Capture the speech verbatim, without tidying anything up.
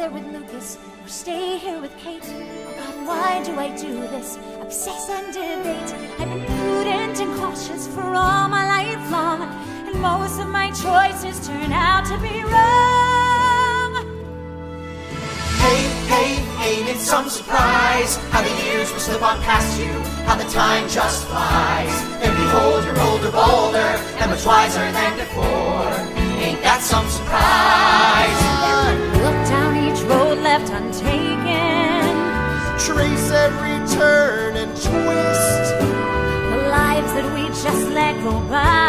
there with Lucas or stay here with Kate? Oh God, why do I do this? Obsess and debate. I've been prudent and cautious for all my life long, and most of my choices turn out to be wrong. Hey, hey, ain't it some surprise how the years will slip on past you, how the time just flies. Then behold, you're older, bolder, and much wiser than before. Ain't that some surprise? Look down each road left untaken, trace every turn and twist, the lives that we just let go by.